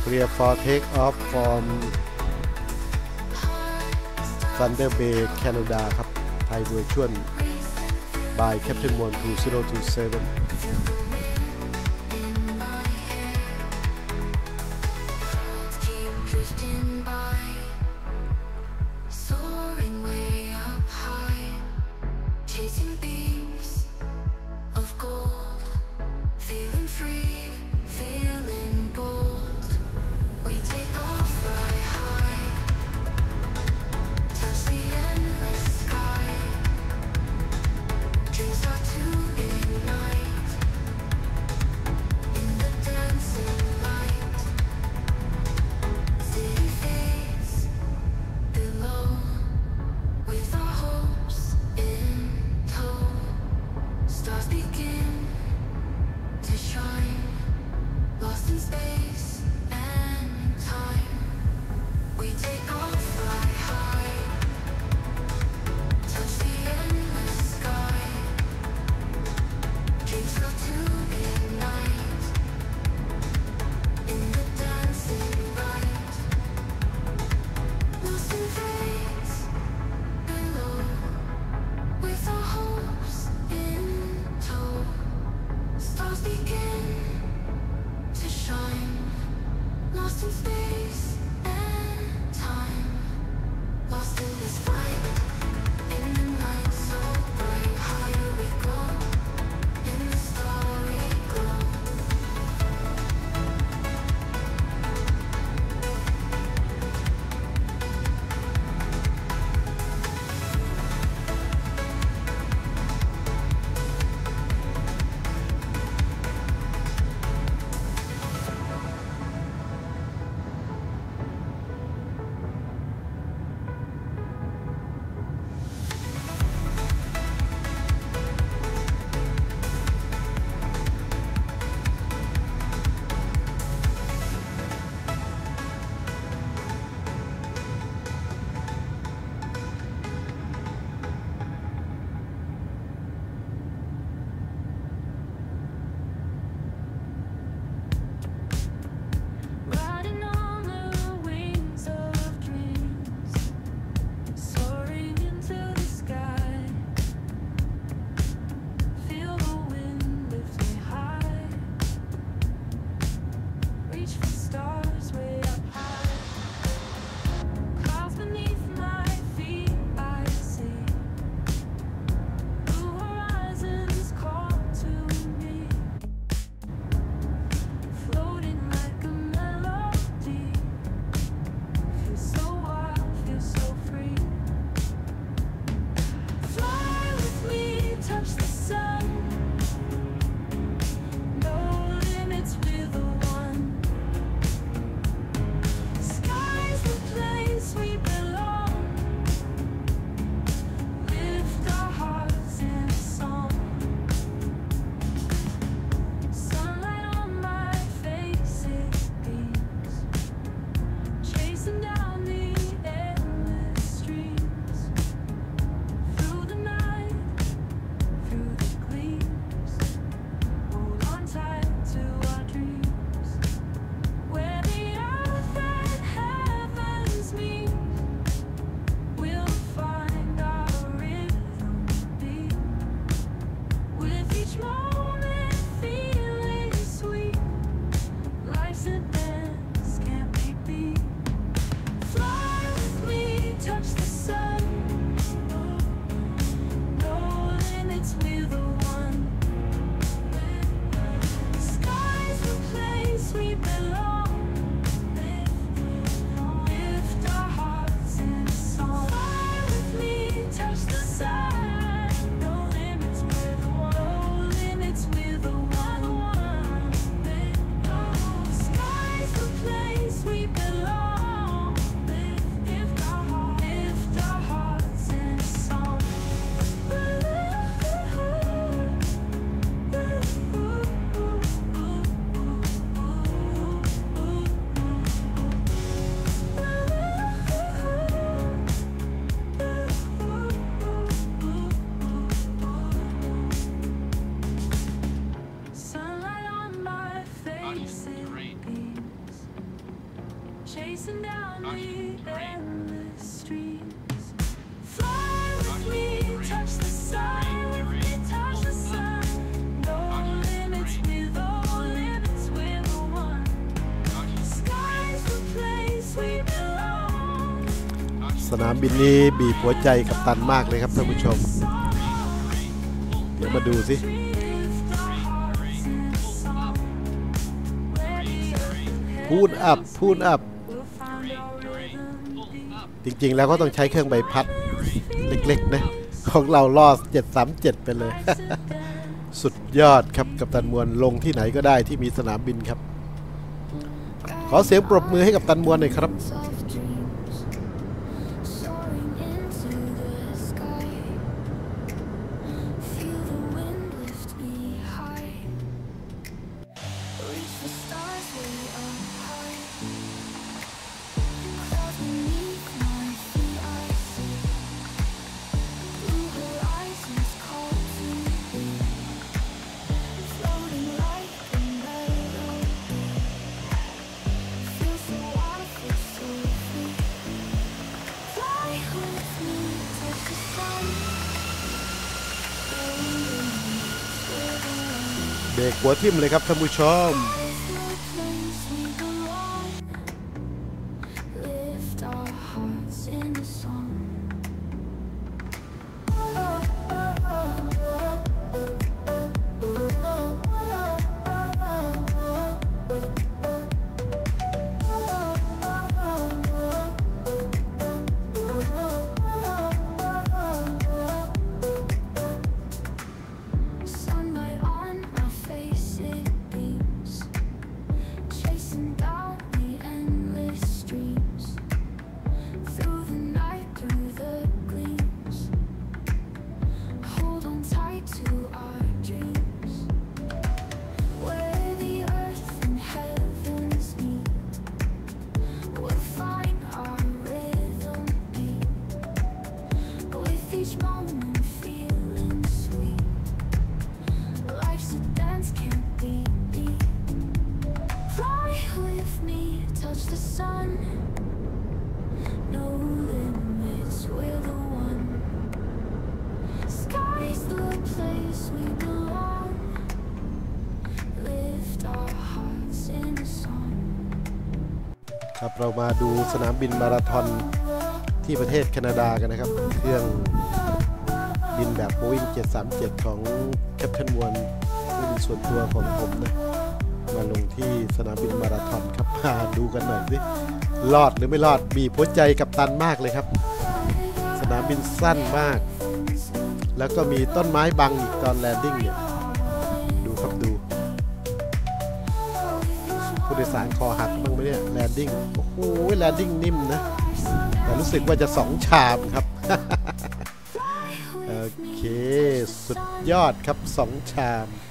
Clear for take off from Thunder Bay Canada ครับ Thai version by Captain 12027 Racing down the endless streets. Fly with me, touch the sun, with me, touch the sun. No limits, with all limits, we're the one. Sky's the place we belong. สนามบินนี้บีบหัวใจกัปตันมากเลยครับท่านผู้ชมเดี๋ยวมาดูสิพูดอัพจริงๆแล้วก็ต้องใช้เครื่องใบพัดเล็กๆนะของเราล่อ737ไปเลย สุดยอดครับกัปตันมวลลงที่ไหนก็ได้ที่มีสนามบินครับขอเสียงปรบมือให้กัปตันมวลหน่อยครับเบรกหัวทิ่มเลยครับท่านผู้ชมครับเรามาดูสนามบินมาราธอนที่ประเทศแคนาดากันนะครับเครื่องบินแบบ Boeing 737 ของแคปเทนมวลเป็นส่วนตัวของผมนะมาลงที่สนามบินมาราธอนครับมาดูกันหน่อยสิรอดหรือไม่รอดบีบหัวใจกัปตันมากเลยครับสนามบินสั้นมากแล้วก็มีต้นไม้บังอีกตอนแลนดิ้งเนี่ยดูครับดูผู้โดยสารคอหักบ้างไหมเนี่ยแลนดิ้งโอ้โหแลนดิ้งนิ่มนะแต่รู้สึกว่าจะ2 ชามครับ โอเคสุดยอดครับ2 ชาม